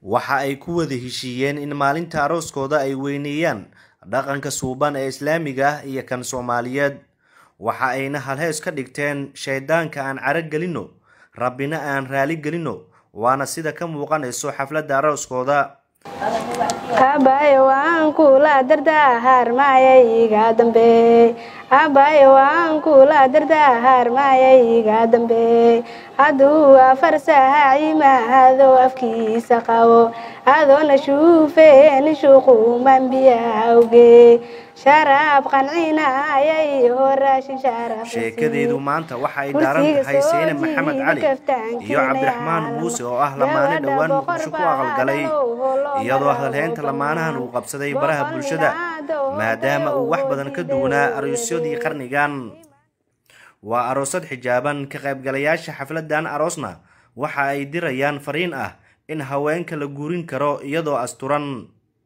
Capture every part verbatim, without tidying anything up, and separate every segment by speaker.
Speaker 1: waxa ay ku wada heshiiyeen in maalinta arooskooda ay weyneeyaan dhaqanka suuban ee Islaamiga ah iyo kan Soomaaliyeed. Waxa ayna halhees ka dhigteen shaydaanka aan carag gelino, Rabbina aan raali gelino, waana sida ka muuqanayso xafladda arooskooda.
Speaker 2: Abayo waan kula dardahar maayayga dambe Abayo waan kula dardahar maayayga dambe Adu afarsaha imaado afkiisa qabo adoona shuufeen shuqu manbiyawge sharab qancina ayay horaashin sharaf
Speaker 1: sheekadeedu maanta waxa ay daaran tahay Seyne Maxamed Cali iyo Cabdiraxmaan Muuse oo ah lamaane dhawaan Muqdisho ku aqalgalay iyadoo hadalheynta lamaanahan uu qabsaday baraha bulshada maadaama uu wax badan ka duwanaa aroosyadii qarnigan. waa aroosad xijaaban ka qaybgalayaasha xafladan aroosna waxa ay dirayaan fariin ah in haweenka la guurin karo iyadoo asturan.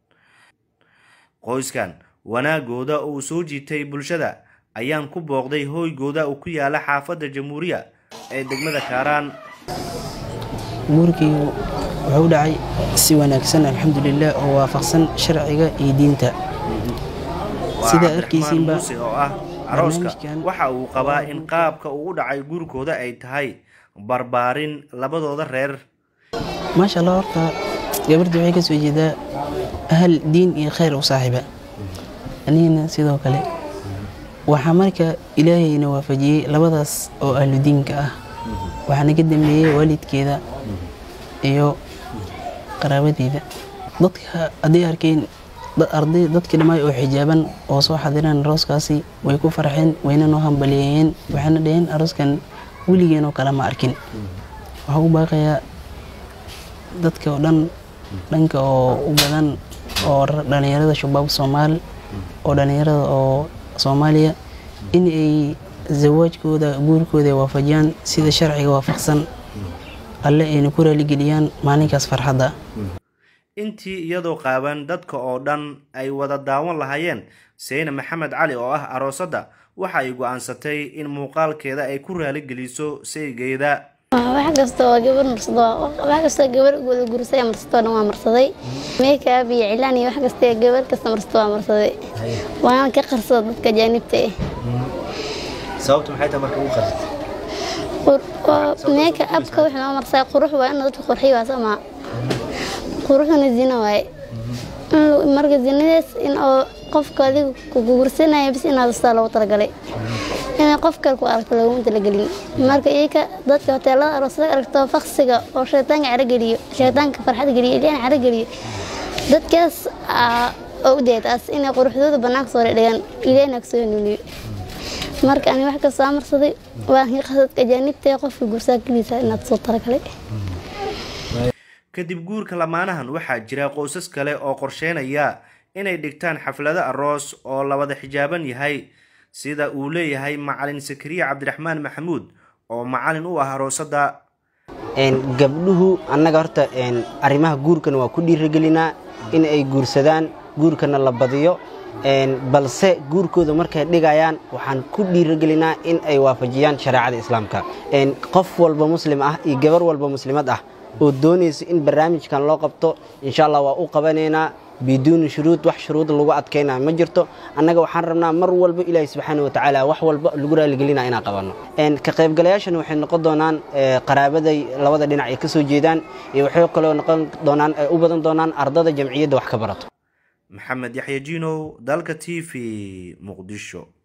Speaker 1: qoyskan wanaagooda uu soo jiitay bulshada ayaan ku booqday hooygooda uu ku yaala xaafadda Jamhuuriya ee degmada Kaaraan.
Speaker 3: guurkii wuxuu dhacay si wanaagsan alxamdulillah oo waafaqsan sharciga iyo diinta.
Speaker 1: sida arkaysiinba oo ah arooska waxa uu qabaa in qaabka uu u dhacay guurkooda ay tahay barbaarin labadooda reer.
Speaker 3: ما شاء الله horta gabadhu waxay ka soo jeedaa ahal diin iyo khayr u saaxiiba anina sidoo kale waxa marka ilaahayna waafajiyay labadaas oo ahlu diinka ah waxaana ka dambeeyay waalidkeeda iyo qaraabadeeda. dadka haday arkeen dad arday dadka dhamay oo xijaaban oo soo xadiraan arooskaasi way ku farxeen wayna noo hambaliyeen waxaana dhaheen arooskan wiligeena kala ma arkin. waxa uu baaqayaa dadka oo dhan dhanka oo u badan oo dhalinyarada shabaab Soomaal oo dhalinyarada oo Soomaaliya in ay zawaajkooda guurkooda waafajiyaan sida sharciga waafaqsan alle ay ku raali geliyaan maalinkaas farxada.
Speaker 1: intii iyadoo qaaban dadka oo dhan ay wada daawan lahaayeen Seyne Maxamed Cali oo ah aroosada waxa ay go'aansatay in muuqaalkeeda ay ku raali geliso saygeeda.
Speaker 4: wax kasta oo gabar marsado wax kasta gabar guursay marsado waa marsaday makeup iyo cilaan iyo wax kasta gabar kasta marsado waa marsaday waan ka qarsado dadka jaanibta ah.
Speaker 1: sababtu maxay tahay marka uu qarsatay
Speaker 4: makeup ka wax loo marsay qurux waa in dadku qurxiyo sama quruxna zina way marka zinadaas in oo qofka adigu ku guursanayo bis inaad sala u talagalay in qof kale ku arko lagu talagalin marka iyaga dadka hoteelada aroosada aragto faqsiga oo shaytaanka aragaliyo shaytaanka farxad galiyo ilaa aragaliyo dadkaas oo deetas in quruxdooda banaanka soo dhigan ilaa soo nuuliyo marka ani wax ka soo marsaday waa qadadka jaanibta qofka guursaa kaliisa inaad soo talagalay.
Speaker 1: kadib guurka lamaanahan waxaa jira qoysas kale oo qorsheynaya inay dhigtaan xaflado aroos oo la wada xijaaban yahay sida uu leeyahay macallin Sakariya Cabdiraxmaan Maxamuud oo macallin u ah aroosada.
Speaker 5: een gabdhuhu annaga horta een arimaha guurkan waa ku dhiirigelinaa in ay guursadaan guurkana la badiyo een balse guurkooda markay dhigayaan waxaan ku dhiirigelinaa in ay waafajiyaan shariicada islaamka. een qof walba muslim ah iyo gabar walba muslimad ah oo doonaysa in barnaamijkan loo qabto insha Allah waa u qabaneynaa بدون شروط wax shuruud lagu adkeynaa ma jirto. annaga waxaan rabnaa mar walba Ilaahay subhanahu wa ta'ala wax walba lagu raali gelina inaan qabano. een ka qaybgalayaashan waxay noqon doonaan qaraabaday labada dhinac ay ka soo jeedaan iyo waxay kale noqon doonaan u badan doonaan ardada jamciyada wax ka barato.
Speaker 1: Maxamed Yaxya Jino dalka T V Muqdisho.